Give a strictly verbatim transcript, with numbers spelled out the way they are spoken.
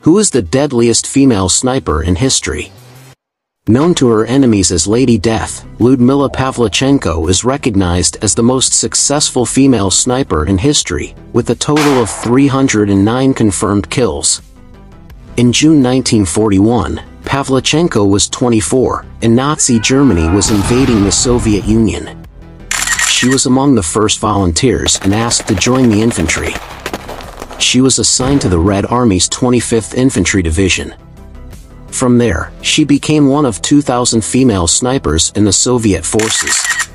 Who is the deadliest female sniper in history? Known to her enemies as Lady Death, Lyudmila Pavlichenko is recognized as the most successful female sniper in history, with a total of three hundred nine confirmed kills. In June nineteen forty-one, Pavlichenko was twenty-four, and Nazi Germany was invading the Soviet Union. She was among the first volunteers and asked to join the infantry. She was assigned to the Red Army's twenty-fifth Infantry Division. From there, she became one of two thousand female snipers in the Soviet forces.